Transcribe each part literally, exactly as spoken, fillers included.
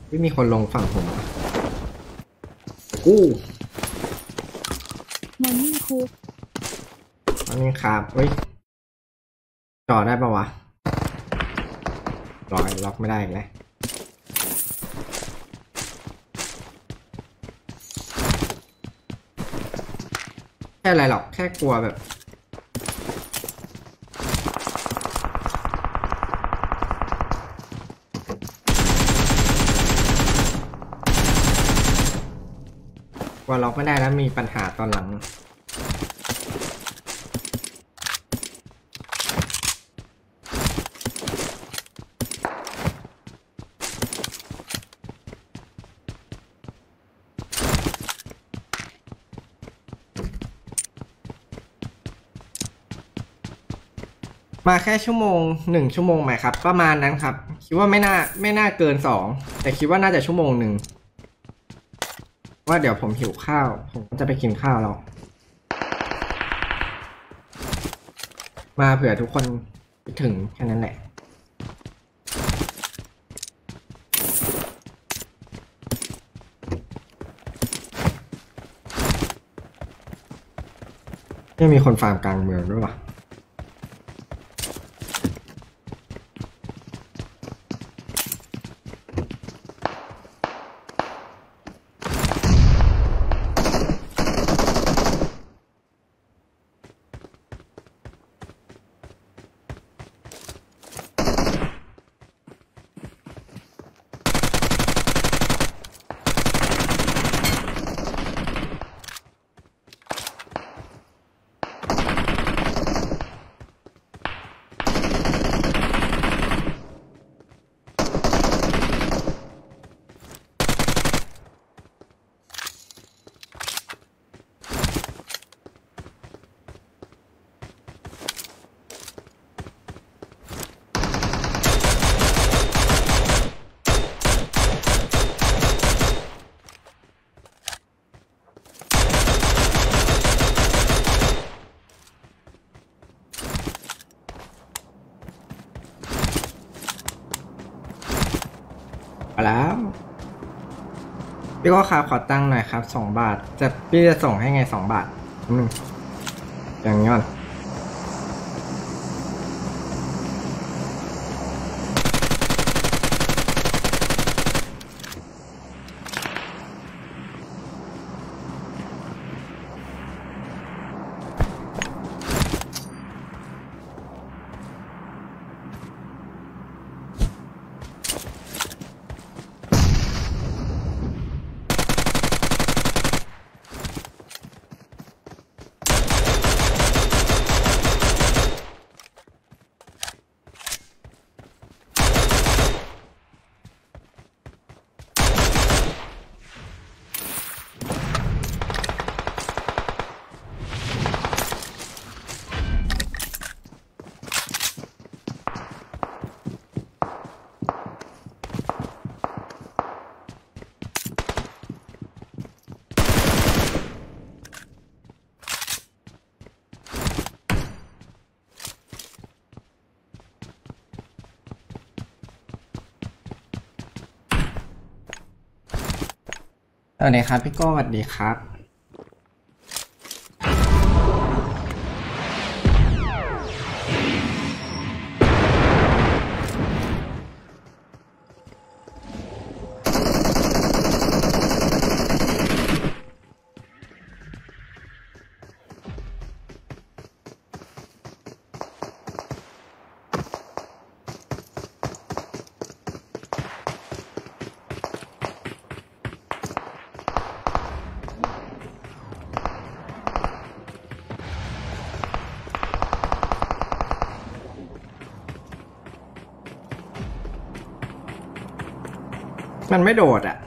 ไม่มีคนลงฝั่งผมกู้มอร์นิ่งคุกอันนี้ครับเฮ้ยจอดได้ปะวะล็อกล็อกไม่ได้อีกแล้วแค่อะไรหรอกแค่กลัวแบบกลัวล็อกไม่ได้แล้วมีปัญหาตอนหลังมาแค่ชั่วโมงหนึ่งชั่วโมงไหมครับประมาณนั้นครับคิดว่าไม่น่าไม่น่าเกินสองแต่คิดว่าน่าจะชั่วโมงหนึ่งว่าเดี๋ยวผมหิวข้าวผมจะไปกินข้าวแล้วมาเผื่อทุกคนถึงแค่นั้นแหละไม่มีคนฟาร์มกลางเมืองด้วยวะไปแล้วพี่ก็ครับขอตั้งหน่อยครับสองบาทจะพี่จะส่งให้ไงสองบาทอืมอย่างนี้ก่อนสวัสดีครับพี่โก้สวัสดีครับมันไม่โดดอ่ะ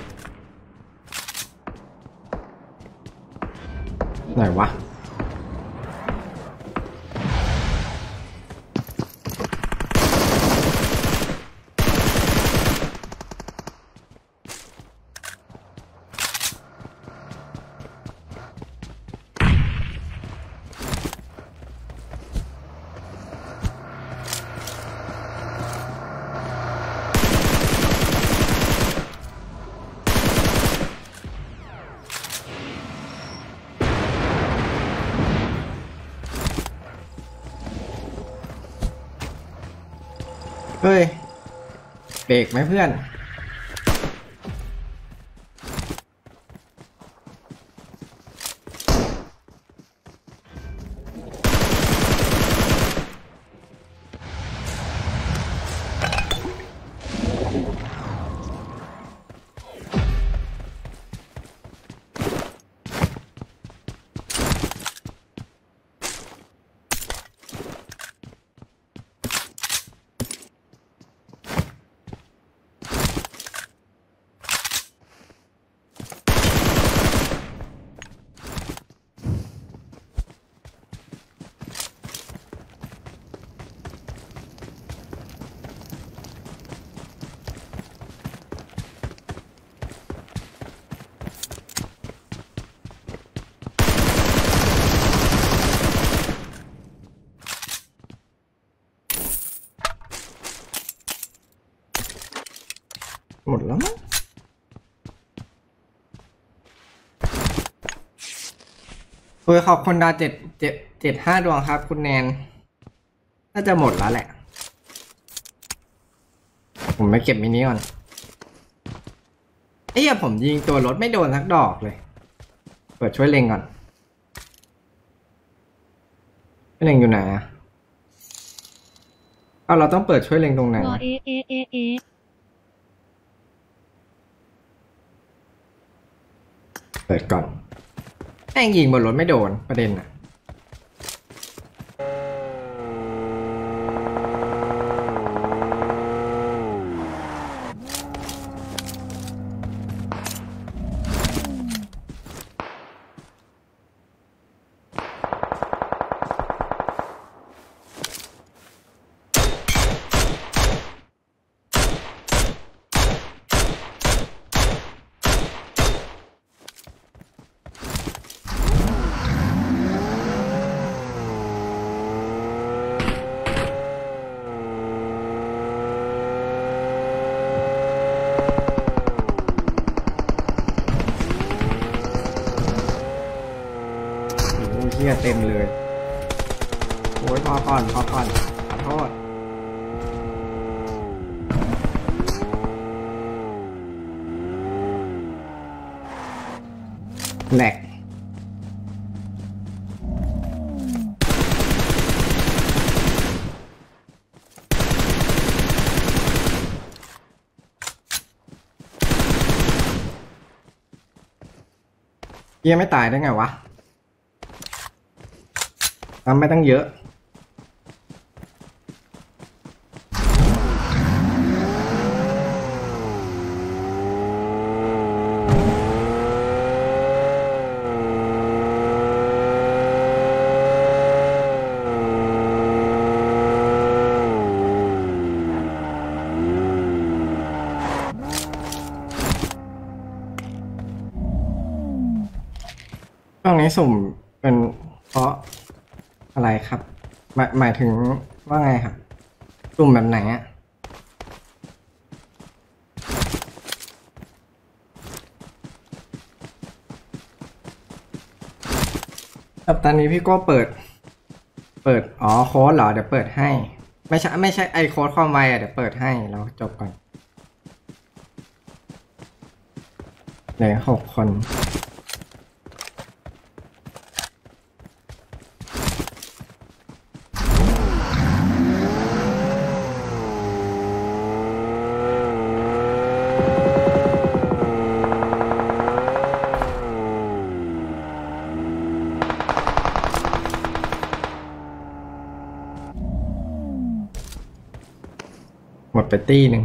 ไหนวะเฮ้ยเบรกไหมเพื่อนหมดแล้วมั้งโอ้ยขอบคุณดาวเจ็ดเจ็ดเจ็ดห้าดวงครับคุณแนนน่าจะหมดแล้วแหละผมไปเก็บมินิก่อนไอ้เหี้ยผมยิงตัวรถไม่โดนสักดอกเลยเปิดช่วยเล็งก่อนช่วยเล็งอยู่ไหนอะเอาเราต้องเปิดช่วยเล็งตรงไหนเอเอเอเอเปิดก่อนแม่งยิงบนรถไม่โดนประเด็นอะเหี้ยเต็มเลยโอ้ยพอก่อนพอก่อนขอโทษแหลกเหี้ยไม่ตายได้ไงวะทำไม่ตั้งเยอะช่วงนี้สุ่มเป็นเพราะอะไรครับหมายหมายถึงว่าไงครับสุ่มแบบไหนอะแบบตอนนี้พี่ก็เปิดเปิดอ๋อโค้ดเหรอเดี๋ยวเปิดให้ไม่ใช่ไม่ใช่ไอโค้ดความไวอะเดี๋ยวเปิดให้เราจบก่อนเหลือหกคนหมดไปตี้หนึ่ง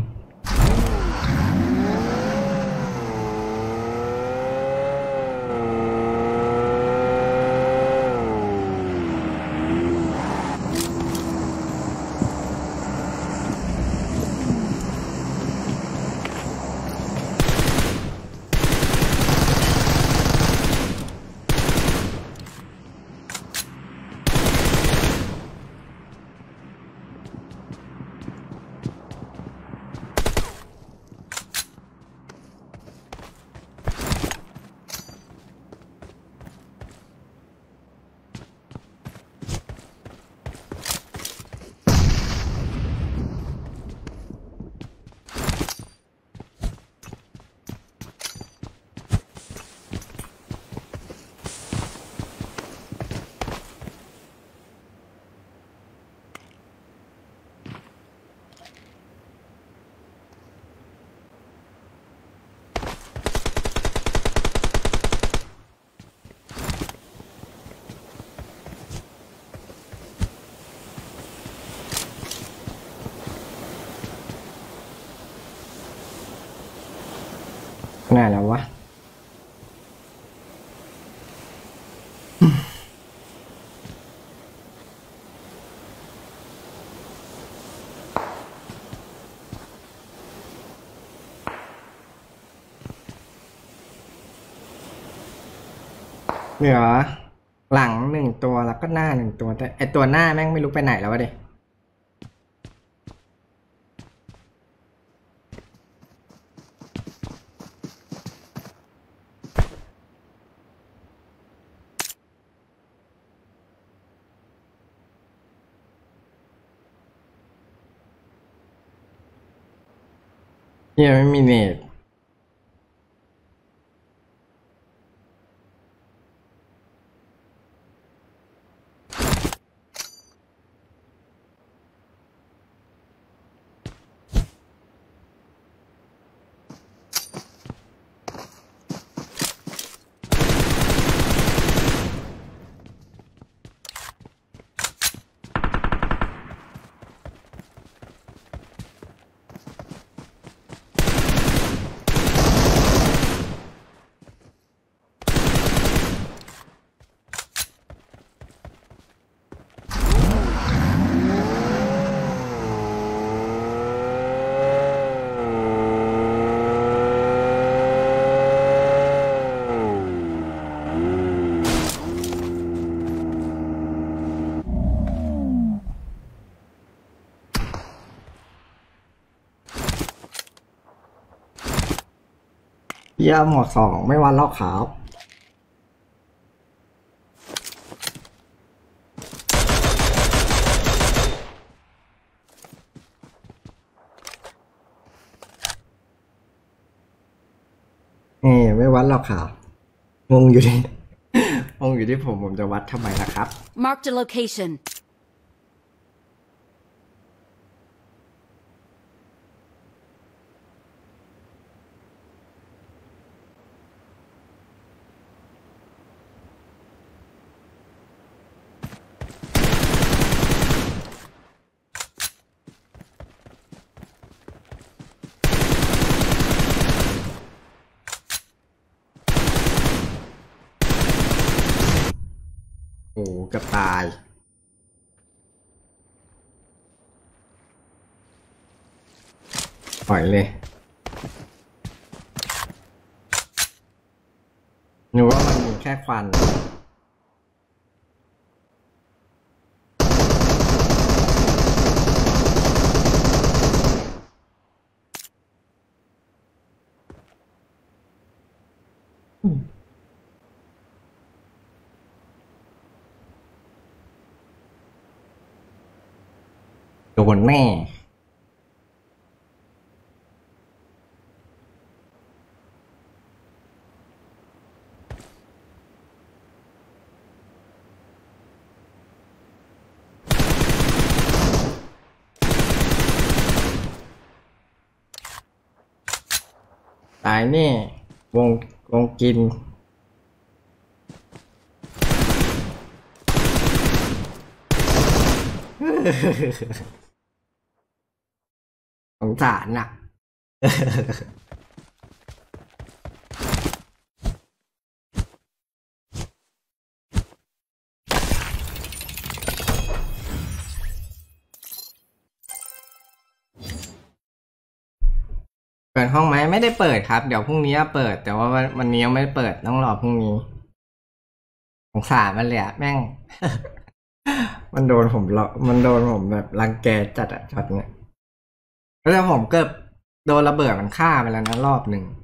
ไหนแล้ววะเหลือหลังหนึ่งตัวแล้วก็หน้าหนึ่งตัวแต่ไอตัวหน้าแม่งไม่รู้ไปไหนแล้ววะเด็เฮียไม่มีเน็ตเฮียหมวกสองไม่วันลอกขาวนี่ไม่วัดหรอกค่ะงงอยู่ดิ งงอยู่ที่ผมผมจะวัดทำไมล่ะครับ Marked a location. โอ้เกือบตายปล่อยเลยหนูว่ามันมีแค่ควันโดนแน่ตายแน่วงวงกินสงสารน่ะ เปิดห้องไหมไม่ได้เปิดครับเดี๋ยวพรุ่งนี้เปิดแต่ว่าวันนี้ยังไม่เปิดต้องรอพรุ่งนี้สงสารมันเลยอะแม่ง มันโดนผมเรามันโดนผมแบบรังแกจัดอะช็อตเนี้ยแล้วผมเกือบโดนระเบิดมันฆ่าไปแล้วนะรอบหนึ่ง